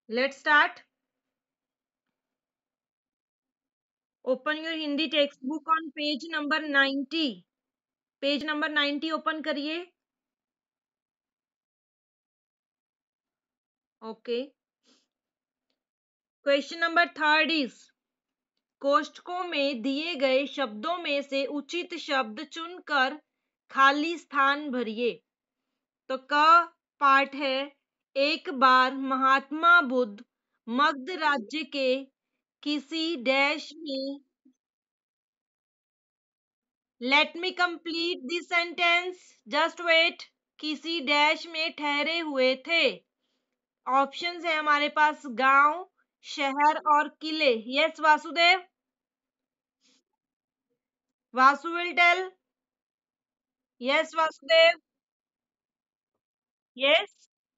Let's start. Open your Hindi textbook on page number 90. Page number 90 open करिए. Okay. Question number 3 is कोष्ठकों में दिए गए शब्दों में से उचित शब्द चुनकर खाली स्थान भरिए. तो क पार्ट है. एक बार महात्मा बुद्ध मगध राज्य के किसी डैश में. Let me complete this sentence. Just wait. किसी डैश में ठहरे हुए थे. ऑप्शंस है हमारे पास गांव, शहर और किले. Yes Vasudev. Vasu will tell. Yes Vasudev. Yes.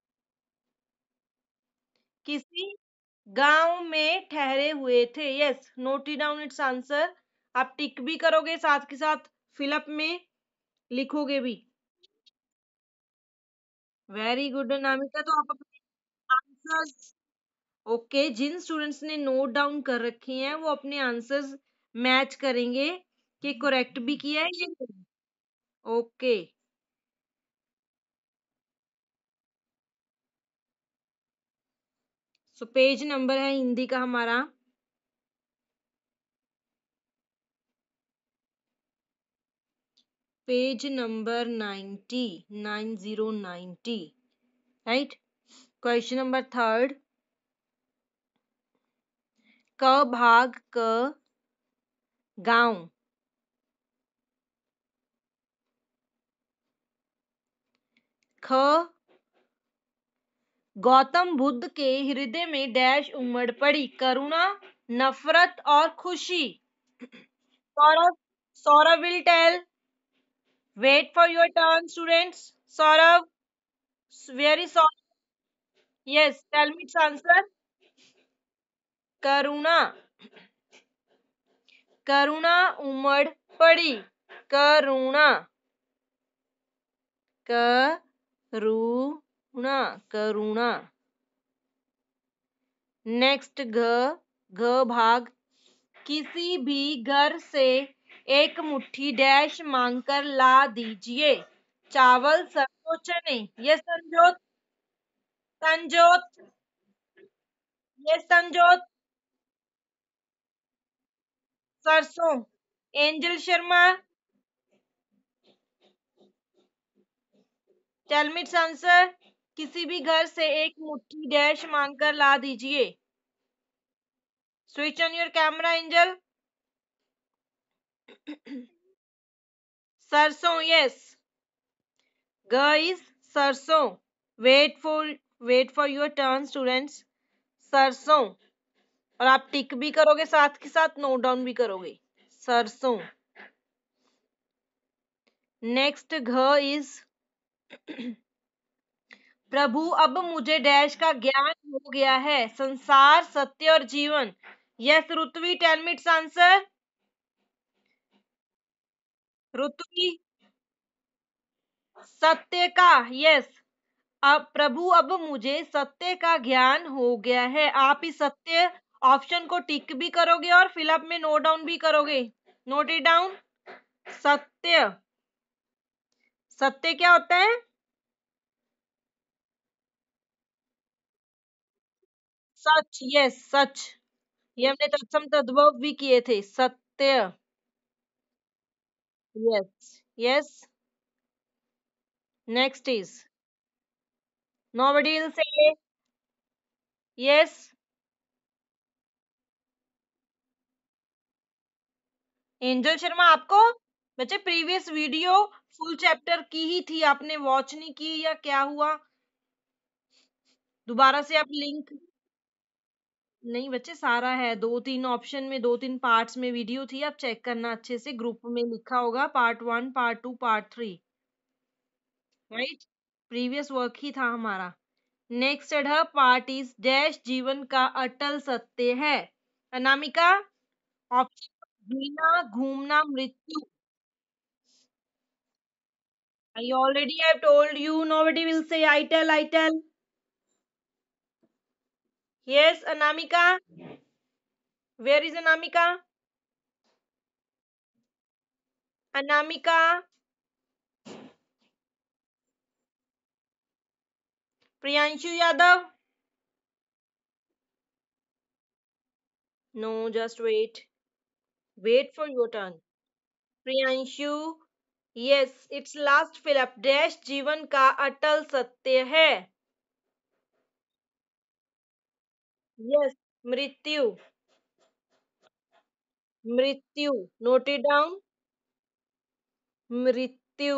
किसी गांव में ठहरे हुए थे. Yes. Note it down its answer. आप टिक भी करोगे, साथ के साथ फिलअप में लिखोगे भी. Very good Anamika. तो आप अपने आंसर्स. ओके. जिन स्टूडेंट्स ने नोट डाउन कर रखे हैं वो अपने आंसर्स मैच करेंगे कि करेक्ट भी किया है या नहीं. ओके. सो पेज नंबर है हिंदी का हमारा page number 90. 90. Right. Question number 3. क भाग क गांव. ख गौतम बुद्ध के हृदय में डैश उमड़ पड़ी. करुणा, नफरत और खुशी. Saurabh. Saurabh will tell. Wait for your turn students. Saurabh. Very sorry. Yes. Tell me it's answer. करुणा. करुणा उमड़ पड़ी. करुणा. करुणा. करुणा. नेक्स्ट घ भाग. किसी भी घर से एक मुट्ठी डैश मांगकर ला दीजिए. चावल, सरसों, चने. ये संजोत. संजोत. ये संजोत. सरसों. Angel Sharma. Tell me it's answer. किसी भी घर से एक मुट्ठी डैश मांगकर ला दीजिए. Switch on your camera Angel. सरसों. यस. इज सरसों. Wait for your turn students. सरसों. और आप टिक भी करोगे, साथ के साथ नोट डाउन भी करोगे. सरसों. नेक्स्ट इज प्रभु अब मुझे डैश का ज्ञान हो गया है. संसार, सत्य और जीवन. Yes Ritvi. Tell me it's answer. Ritvi. सत्य का. यस. अब प्रभु अब मुझे सत्य का ज्ञान हो गया है. आप इस सत्य ऑप्शन को टिक भी करोगे और फिलअप में नोट डाउन भी करोगे. Note it down. सत्य. सत्य क्या होता है? सच. यस. सच. ये हमने तत्सम तद्भव भी किए थे. सत्य. Yes. Yes. Next is nobody will say. Yes. Angel Sharma आपको बच्चे प्रीवियस वीडियो फुल चैप्टर की ही थी, आपने वॉच नहीं की या क्या हुआ? दोबारा से आप लिंक. नहीं बच्चे, सारा है. 2-3 ऑप्शन में, 2-3 पार्ट्स में वीडियो थी. आप चेक करना अच्छे से. ग्रुप में लिखा होगा part 1, part 2, part 3. Right. Previous work ही था हमारा. नेक्स्ट है पार्ट इज डैश जीवन का अटल सत्य है. अनामिका. ऑप्शन. जीना, घूमना, मृत्यु. I already have told you. Nobody will say I tell. I tell. Yes, Anamika. Where is Anamika? Anamika. Priyanshu Yadav. No, just wait. Wait for your turn. Priyanshu, yes its last fill up dash जीवन का अटल सत्य है। Yes, मृत्यु। मृत्यु, note it down. मृत्यु।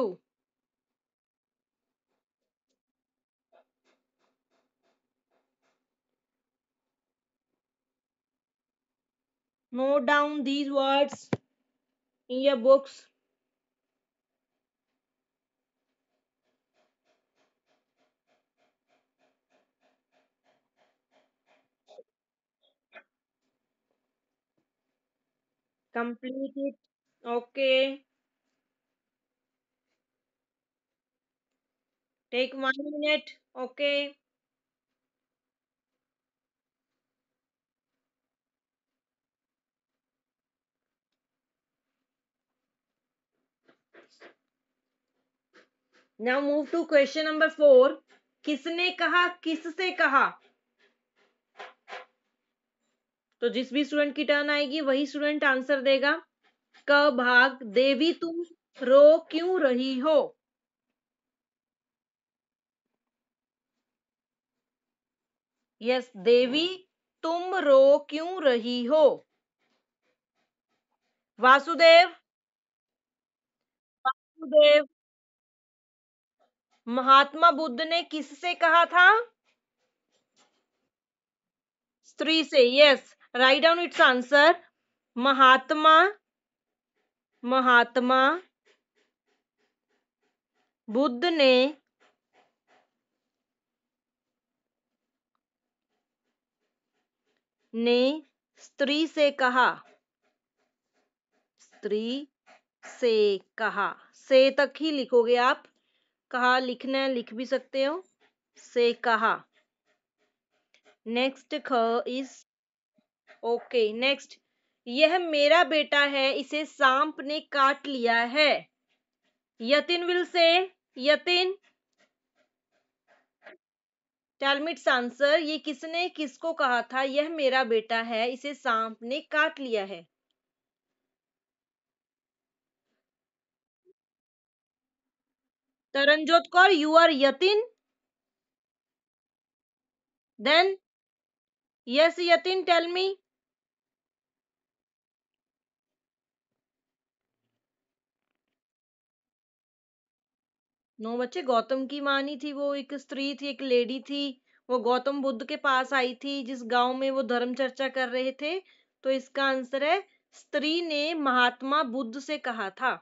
Note down these words in your books. Complete it. Okay, take 1 minute। Okay, now move to question number 4। किसने कहा, किससे कहा? तो जिस भी स्टूडेंट की टर्न आएगी वही स्टूडेंट आंसर देगा। क भाग, देवी तुम रो क्यों रही हो? यस, देवी तुम रो क्यों रही हो? वासुदेव। वासुदेव, महात्मा बुद्ध ने किससे कहा था? स्त्री से। Yes, write down its answer. Mahatma, Mahatma Buddha ने स्त्री से कहा। स्त्री से कहा, से तक ही लिखोगे आप। कहा लिखना है, लिख भी सकते हो। से कहा। नेक्स्ट ख इज ओके। नेक्स्ट, यह मेरा बेटा है, इसे सांप ने काट लिया है। Yatin will say. Yatin, tell me it's answer. ये किसने किसको कहा था, यह मेरा बेटा है, इसे सांप ने काट लिया है? Taranjot Kaur, you are Yatin? Then yes Yatin, tell me. No बच्चे, गौतम की माँ नहीं थी, वो एक स्त्री थी, एक लेडी थी। वो गौतम बुद्ध के पास आई थी जिस गांव में वो धर्म चर्चा कर रहे थे। तो इसका आंसर है, स्त्री ने महात्मा बुद्ध से कहा था।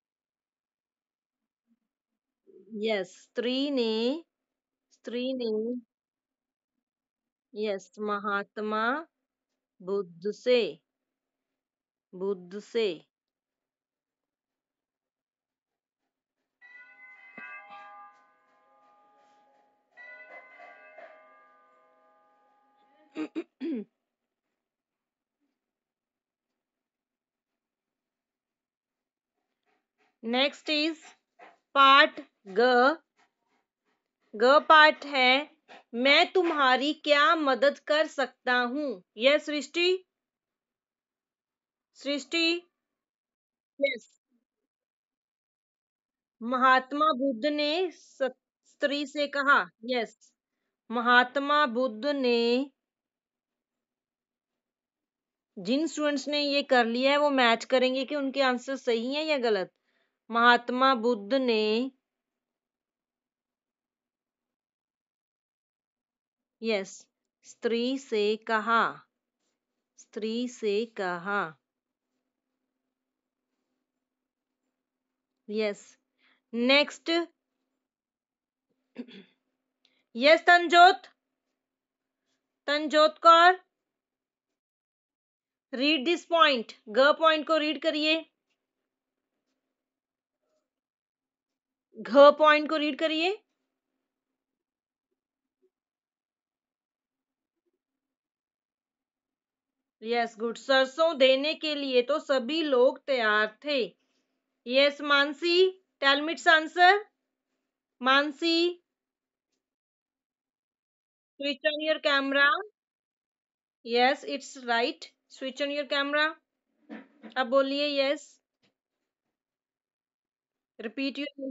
यस, स्त्री ने यस, महात्मा बुद्ध से, बुद्ध से। नेक्स्ट इज पार्ट ग। ग पार्ट है, मैं तुम्हारी क्या मदद कर सकता हूँ? यस सृष्टि। सृष्टि, यस। महात्मा बुद्ध ने स्त्री से कहा। यस, महात्मा बुद्ध ने, जिन स्टूडेंट्स ने ये कर लिया है वो मैच करेंगे कि उनके आंसर सही है या गलत। महात्मा बुद्ध ने, यस, स्त्री से कहा। स्त्री से कहा। Yes, next. Yes Tanjot, Tanjot Kaur, read this point. ग पॉइंट को रीड करिए। घ पॉइंट को रीड करिए। Yes good. सरसों देने के लिए तो सभी लोग तैयार थे। Yes Mansi, tell me it's answer. Mansi, switch on your camera. Yes its right, switch on your camera. अब बोलिए यस, रिपीट योर।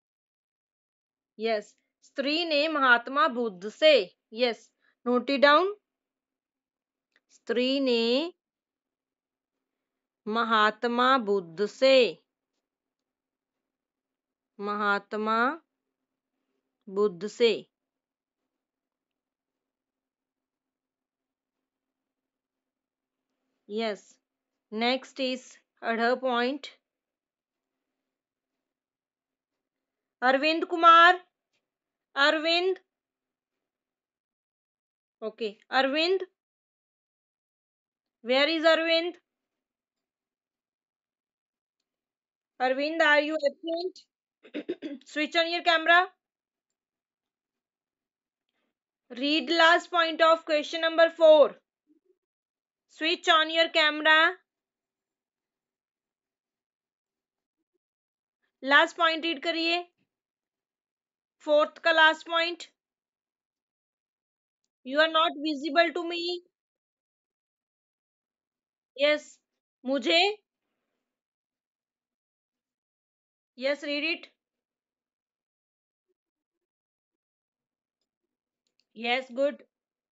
यस, स्त्री ने महात्मा बुद्ध से। Yes, note it down. स्त्री ने महात्मा बुद्ध से, महात्मा बुद्ध से। यस, नेक्स्ट इज अढ़ point. Arvind Kumar, Arvind, okay Arvind, where is Arvind? Arvind, are you absent? Switch on your camera. Read last point of question number 4. Switch on your camera. Last point read करिए, fourth का last point. You are not visible to me. Yes, मुझे, yes read it. Yes good.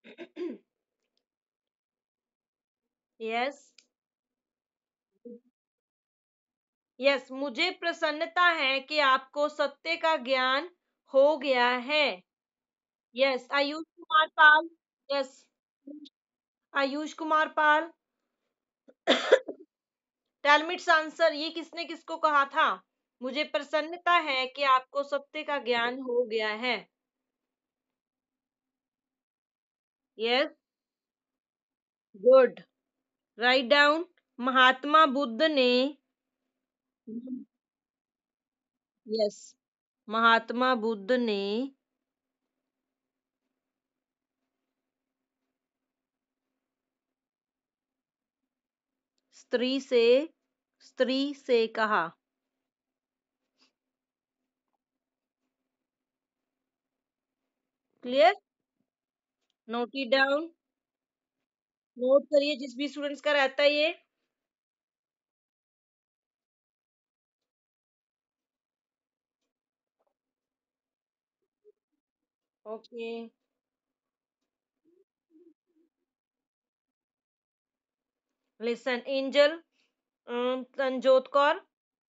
Yes, yes मुझे प्रसन्नता है कि आपको सत्य का ज्ञान हो गया है। Yes, Ayush Kumar Pal. Yes, Ayush Kumar Pal, tell me it's answer. ये किसने किसको कहा था? मुझे प्रसन्नता है कि आपको सत्य का ज्ञान हो गया है। Yes good, right down. Mahatma Buddha ने, यस महात्मा बुद्ध ने स्त्री से, स्त्री से कहा। Clear, note it down, note करिए जिस भी स्टूडेंट्स का रहता है ये। Okay, listen Angel, Tanjot Kaur,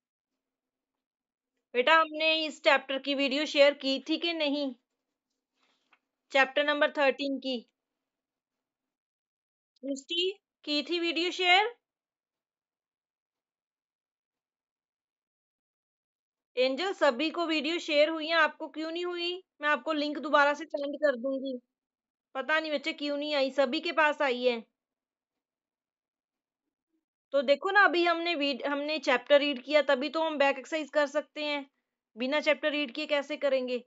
बेटा हमने इस चैप्टर की वीडियो शेयर की थी कि नहीं? चैप्टर नंबर 13 की सृष्टि की थी वीडियो शेयर। एंजल सभी को वीडियो शेयर हुई है, आपको क्यों नहीं हुई? मैं आपको लिंक दोबारा से सेंड कर दूंगी। पता नहीं बच्चे क्यों नहीं आई, सभी के पास आई है। तो देखो ना, अभी हमने चैप्टर रीड किया, तभी तो हम बैक एक्सरसाइज कर सकते हैं। बिना चैप्टर रीड किए कैसे करेंगे?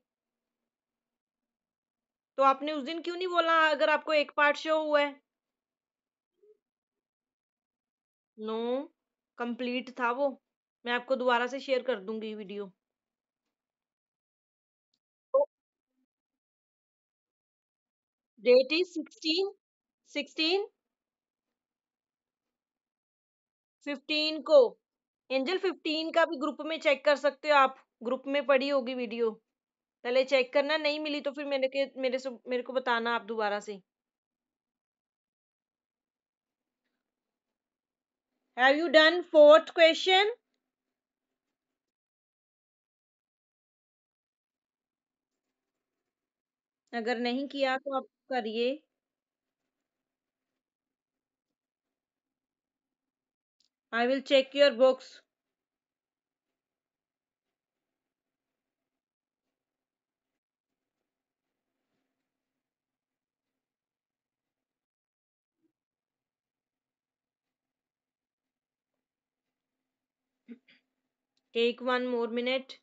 तो आपने उस दिन क्यों नहीं बोला अगर आपको एक पार्ट शो हुआ है? नो, कंप्लीट था वो। मैं आपको दोबारा से शेयर कर दूंगी वीडियो। डेट इज 16, 16, 15 को। एंजल 15 का भी ग्रुप में चेक कर सकते हो आप, ग्रुप में पड़ी होगी वीडियो। पहले चेक करना, नहीं मिली तो फिर मेरे को बताना आप दोबारा से। Have you done fourth question? अगर नहीं किया तो आप करिए। I will check your books. Take 1 more minute।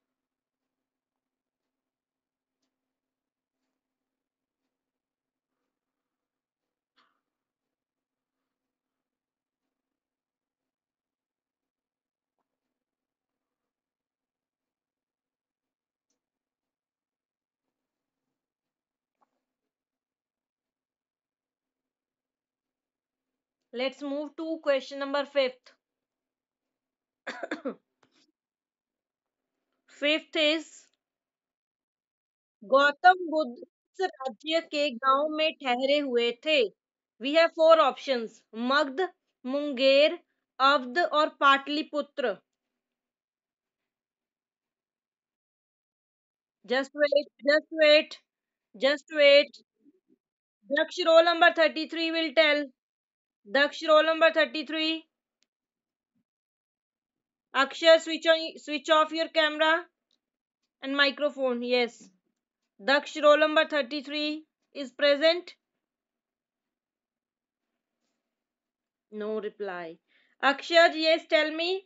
Let's move to question number fifth. Fifth is Gautam Buddha किस राज्य के गांव में ठहरे हुए थे? We have four options: Magadh, Munger, Awadh और Pataliputra. Just wait, just wait, just wait. Daksh, roll number 33 will tell. Daksh, roll number 33. Akshay, switch off your camera and microphone. Yes. Daksh, roll number 33 is present. No reply. Akshay, yes, tell me.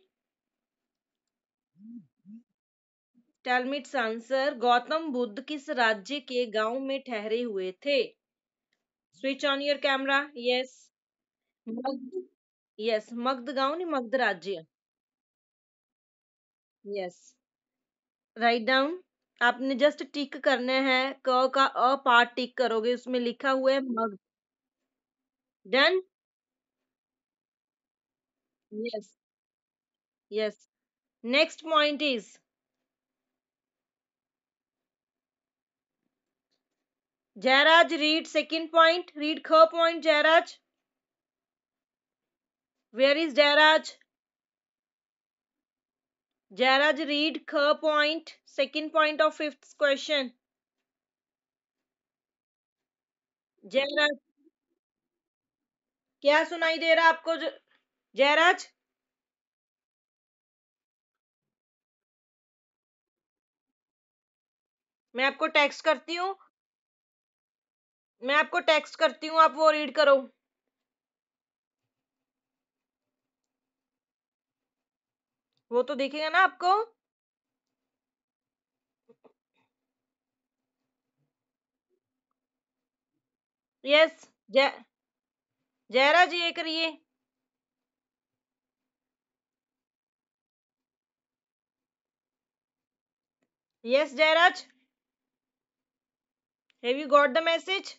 Tell me its answer. Gautam Buddha किस राज्य के गांव में ठहरे हुए थे? Switch on your camera. Yes. Magadh. Yes. Magadh गांव नहीं, मगध राज्य. Yes. Right down. आपने जस्ट टिक करने हैं. क का अ पार्ट टिक करोगे, उसमें लिखा हुआ है मग. Done. Yes. Yes. Next point is Jayraj. Read second point. Read ख point. Jayraj, where is Jayraj? Jayraj, read ख point, second point of fifth question. Jayraj, क्या सुनाई दे रहा है आपको? जयराज, मैं आपको टेक्स्ट करती हूँ. मैं आपको टेक्स्ट करती हूँ, आप वो रीड करो. वो तो दिखेगा ना आपको. यस. जय जयराज, ये करिए. Yes Jayraj, have you got the message?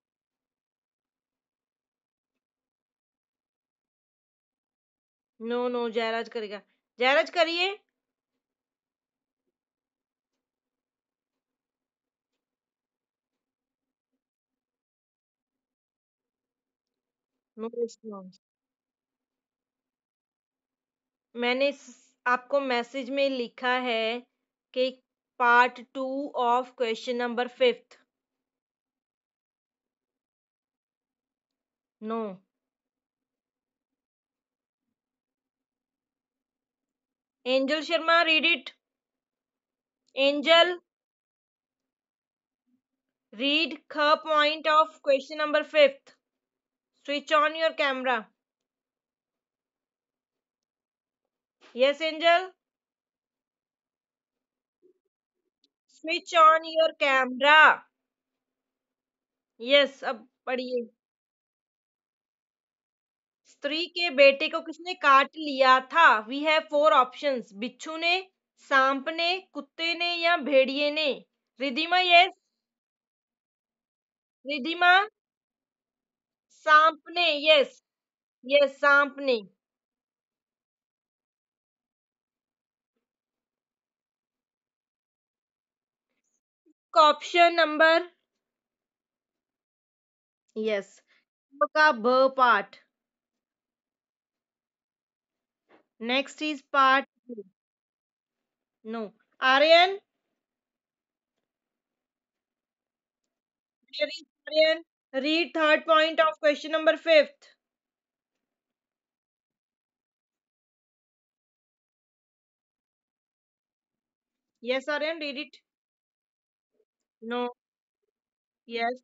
No no, Jayraj करेगा. जयराज करिए. No response. मैंने आपको मैसेज में लिखा है कि part 2 of question number fifth. No. Angel Sharma, read it. Angel, read ख point of question number fifth. Switch on your camera. Yes Angel, switch on your camera. Yes, अब पढ़िए. स्त्री के बेटे को किसने काट लिया था? वी हैव फोर ऑप्शंस: बिच्छू ने, सांप ने, कुत्ते ने या भेड़िए ने. रिधिमा, यस. रिधिमा, सांप ने. यस. यस, सांप ने. Option number. यस. का ब part. Next is part. No. Aryan, where is Aryan? Read third point of question number fifth. Yes Aryan, read it. No. Yes.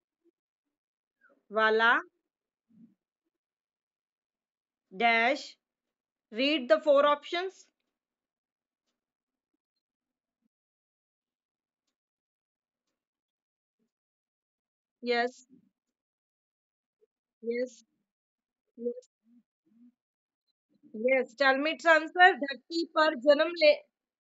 वाला dash. Read the four options. Yes. Yes. Yes. Yes. Tell me it's answer. धरती पर जन्म ले.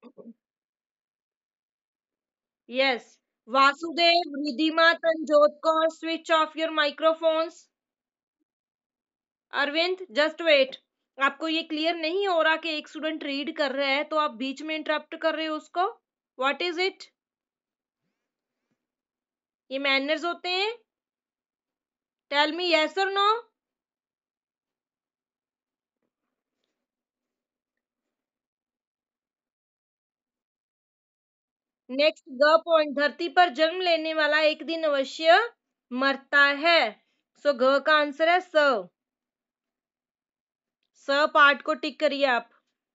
Yes. Vasudev, Ridhima, Tanjot Kaur, switch off your microphones. Arvind just wait. आपको ये clear नहीं हो रहा कि एक स्टूडेंट रीड कर रहा है तो आप बीच में इंटरप्ट कर रहे हो उसको? What is it? ये मैनर्स होते हैं? टेल मी यस और नो। नेक्स्ट ग पॉइंट, धरती पर जन्म लेने वाला एक दिन अवश्य मरता है। सो घ का आंसर है स। स पार्ट को टिक करिए आप।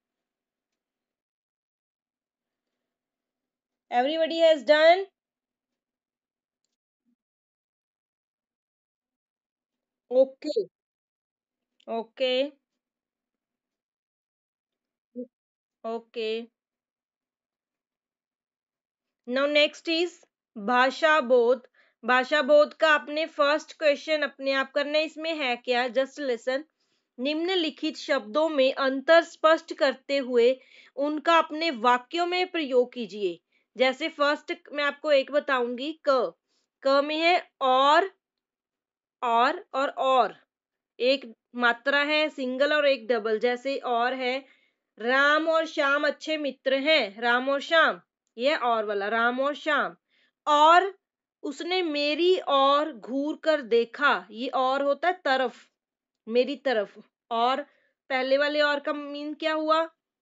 Everybody has done? Okay. Okay. Okay. Now next is भाषा बोध। भाषा बोध का अपने फर्स्ट क्वेश्चन अपने आप करना है। इसमें है क्या, जस्ट लिसन। निम्नलिखित शब्दों में अंतर स्पष्ट करते हुए उनका अपने वाक्यों में प्रयोग कीजिए। जैसे फर्स्ट मैं आपको एक बताऊंगी, क। क में है और एक मात्रा है सिंगल और एक डबल। जैसे और है, राम और श्याम अच्छे मित्र हैं, राम और श्याम, ये और वाला राम और श्याम। और उसने मेरी और घूर कर देखा, ये और होता है तरफ, मेरी तरफ। और पहले वाले और का मीन क्या हुआ,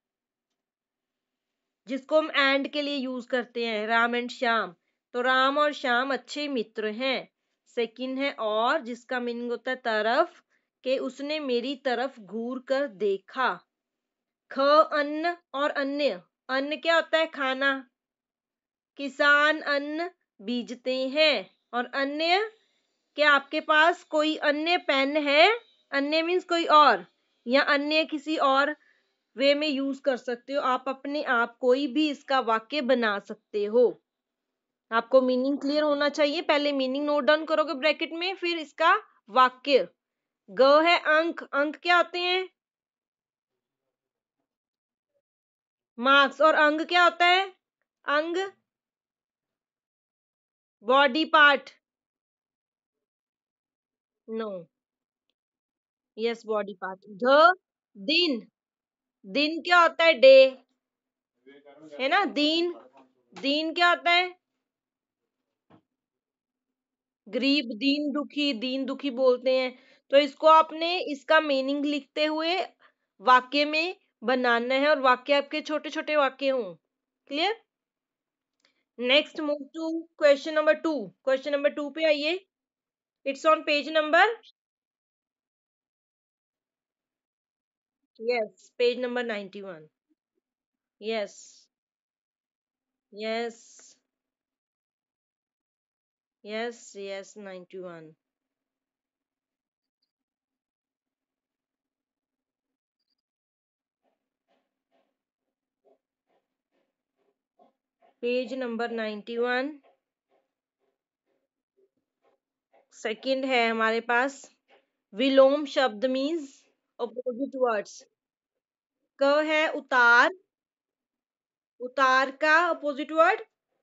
जिसको हम एंड के लिए यूज करते हैं, राम एंड श्याम। तो राम और श्याम अच्छे मित्र हैं। सेकंड है और, जिसका मीनिंग होता है तरफ, के उसने मेरी तरफ घूर कर देखा। ख अन्न और अन्य। अन्न क्या होता है, खाना। किसान अन्न बीजते हैं। और अन्य, क्या आपके पास कोई अन्य पेन है? अन्य मीन्स कोई और, या अन्य किसी और वे में यूज कर सकते हो आप, अपने आप कोई भी इसका वाक्य बना सकते हो। आपको मीनिंग क्लियर होना चाहिए, पहले मीनिंग नोट डाउन करोगे ब्रैकेट में, फिर इसका वाक्य। ग है अंक। अंक क्या होते हैं? मार्क्स। और अंग क्या होता है? अंग body part. No. Yes, body part. ध दिन। दिन क्या होता है? डे, है ना। दिन, दिन क्या होता है? गरीब, दीन दुखी, दीन दुखी बोलते हैं। तो इसको आपने इसका मीनिंग लिखते हुए वाक्य में बनाना है, और वाक्य आपके छोटे छोटे वाक्य हों। Clear? Next move to question number 2। Question number 2 पे आइए। It's on page number, yes, page number 91। Yes. Yes. Yes. Yes, 91। Page number 91। Second है हमारे पास, विलोम शब्द मीन्स अपोजिट वर्ड्स। क है उतार। उतार का opposite word?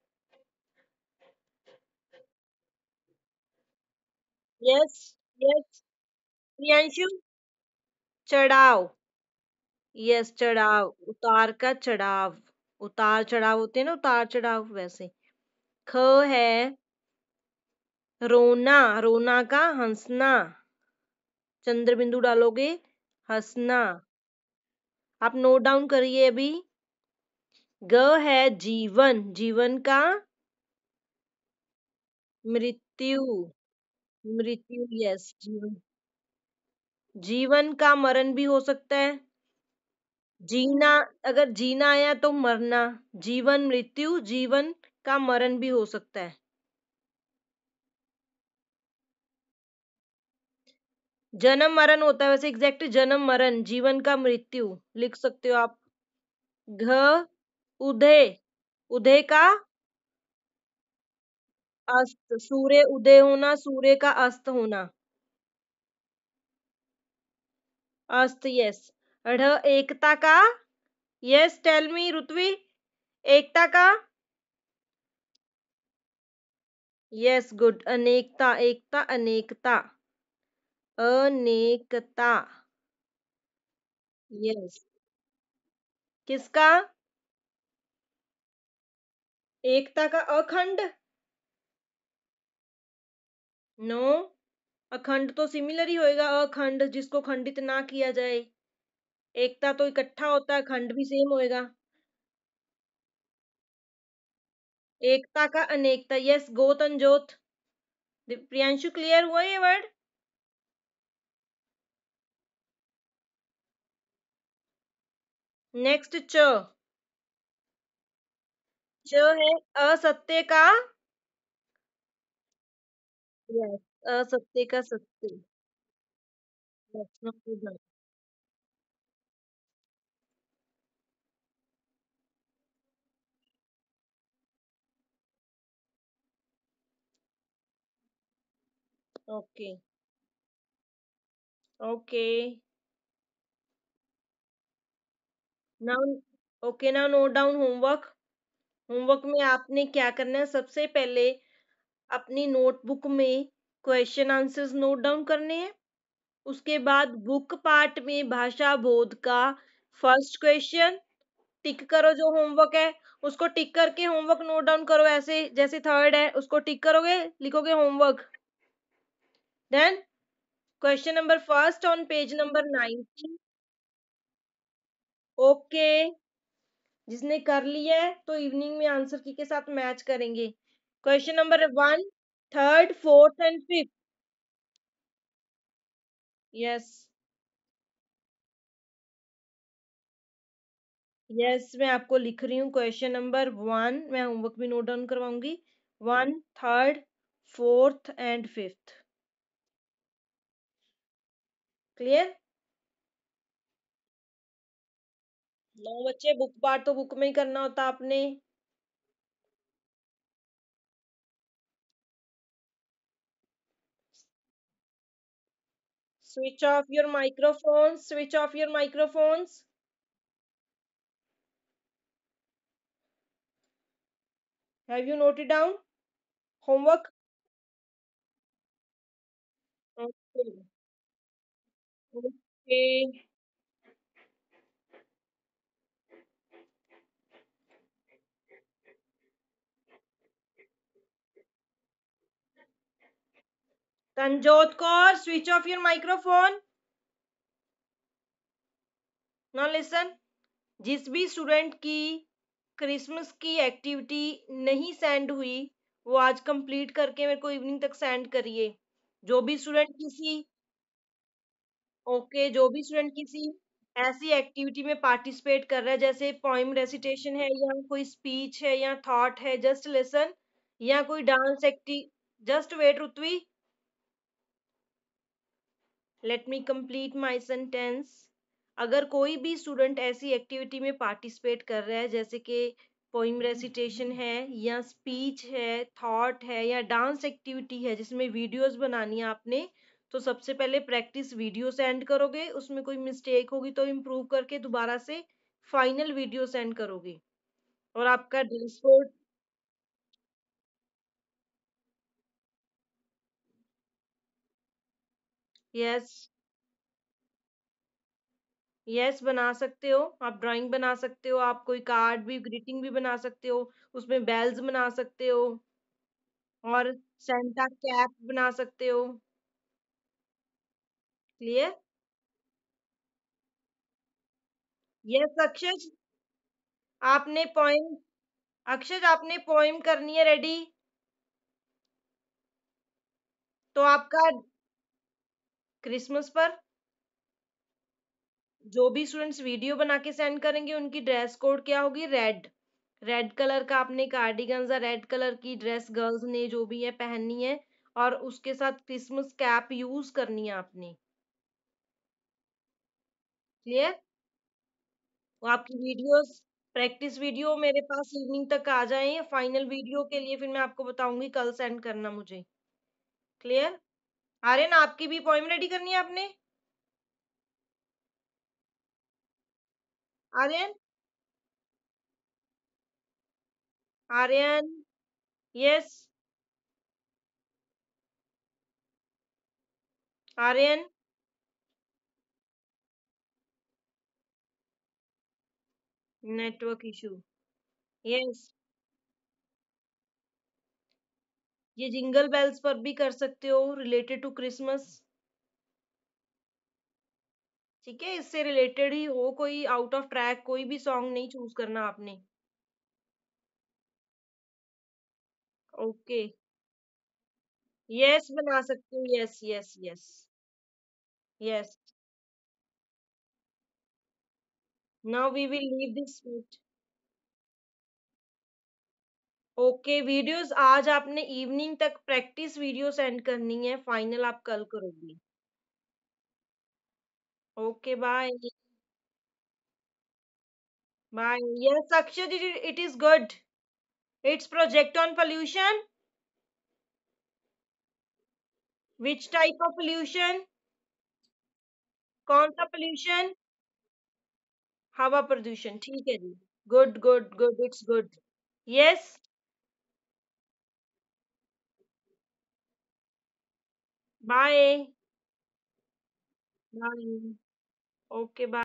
Yes. Yes, Priyanshu. चढ़ाव। यस, चढ़ाव। उतार का चढ़ाव। उतार चढ़ाव होते हैं ना, उतार चढ़ाव वैसे। ख है रोना। रोना का हंसना। चंद्र बिंदु डालोगे, हंसना। आप नोट डाउन करिए अभी। ग है जीवन। जीवन का मृत्यु। मृत्यु, यस, जीवन। जीवन का मरण भी हो सकता है। जीना, अगर जीना आया तो मरना। जीवन मृत्यु, जीवन का मरण भी हो सकता है। जन्म मरण होता है वैसे, एग्जैक्ट जन्म मरण, जीवन का मृत्यु लिख सकते हो आप। घ उदय। उदय का अस्त। सूर्य उदय होना, सूर्य का अस्त होना। अस्त, यस। ढ़ एकता का। यस, टेल मी रुतवी। एकता का। Yes, good. अनेकता, एकता, अनेकता। अनेकता। यस। किसका? एकता का अखंड। नो। अखंड तो सिमिलर ही होएगा, अखंड जिसको खंडित ना किया जाए। एकता तो इकट्ठा होता है, खंड भी सेम होएगा। एकता का अनेकता। यस, गोत अनजोत। प्रियांशु, क्लियर हुआ ये वर्ड? नेक्स्ट, च। च है असत्य का। यस, असत्य का सत्य। Okay. Okay. Now, okay, now note down homework. Homework में आपने क्या करना है? सबसे पहले अपनी नोटबुक में क्वेश्चन आंसर्स नोट डाउन करने हैं। उसके बाद बुक पार्ट में भाषा बोध का फर्स्ट क्वेश्चन टिक करो, जो होमवर्क है उसको टिक करके होमवर्क नोट डाउन करो, ऐसे जैसे थर्ड है उसको टिक करोगे, लिखोगे homework. Then question number first on page number 90। Okay. जिसने कर लिया है तो इवनिंग में आंसर की के साथ मैच करेंगे। Question number one, third, fourth and fifth. Yes. Yes, मैं आपको लिख रही हूँ क्वेश्चन नंबर वन, मैं होमवर्क भी नोट डाउन करवाऊंगी। One, third, fourth and fifth. Clear? Now बच्चे, बुक पार्ट तो बुक में ही करना होता आपने। Switch off your microphone, switch off your microphones. Have you noted down homework? Okay. Okay. Tanjot Kaur, switch off your microphone. Now listen. जिस भी student की Christmas की एक्टिविटी नहीं सेंड हुई, वो आज कंप्लीट करके मेरे को इवनिंग तक सेंड करिए। जो भी स्टूडेंट किसी, ओके, जो भी स्टूडेंट किसी ऐसी एक्टिविटी में पार्टिसिपेट कर रहा है, जैसे पोइम रेसिटेशन है या कोई स्पीच है या थॉट है, जस्ट लिसन, या कोई dance active, just wait Rutvi, let me complete my sentence. अगर कोई भी स्टूडेंट ऐसी एक्टिविटी में पार्टिसिपेट कर रहा है, जैसे कि पोइम रेसिटेशन है या स्पीच है, थॉट है या डांस एक्टिविटी है जिसमें वीडियोस बनानी है आपने, तो सबसे पहले प्रैक्टिस वीडियो सेंड करोगे, उसमें कोई मिस्टेक होगी तो इम्प्रूव करके दोबारा से फाइनल वीडियो सेंड करोगे। और आपका ड्रेस कोड। यस। यस, बना सकते हो, आप ड्राइंग बना सकते हो, आप कोई कार्ड भी, ग्रीटिंग भी बना सकते हो, उसमें बेल्स बना सकते हो और सेंटा कैप बना सकते हो। क्लियर? यस अक्षय, आपने पोइम, अक्षय आपने पोइम करनी है रेडी, तो आपका क्रिसमस पर जो भी स्टूडेंट्स वीडियो बना के सेंड करेंगे उनकी ड्रेस कोड क्या होगी? रेड। रेड कलर का आपने कार्डिगन या रेड कलर की ड्रेस गर्ल्स ने जो भी है पहननी है, और उसके साथ क्रिसमस कैप यूज करनी है आपने। क्लियर? वो आपकी वीडियोस, प्रैक्टिस वीडियो मेरे पास इवनिंग तक आ जाए, फाइनल वीडियो के लिए फिर मैं आपको बताऊंगी, कल सेंड करना मुझे। क्लियर? आर्यन, आपकी भी पोइम रेडी करनी है आपने? Aryan? Aryan? Yes. Aryan. Network issue. Yes. ये जिंगल बेल्स पर भी कर सकते हो, रिलेटेड टू क्रिसमस। ठीक है, इससे रिलेटेड ही हो, कोई आउट ऑफ ट्रैक कोई भी सॉन्ग नहीं चूज करना आपने। ओके। यस, बना सकते हो, yes yes yes. Yes. Now we will leave this meet. Okay, videos आज आपने इवनिंग तक प्रैक्टिस वीडियो सेंड करनी है, फाइनल आप कल करोगी। Okay, bye. Bye. Yes Akshay, it is good. It's project on pollution. Which type of pollution? कौन सा पोल्यूशन? हवा प्रदूषण, ठीक है जी। Good good good, it's good. Yes. Bye. Bye. Okay, bye.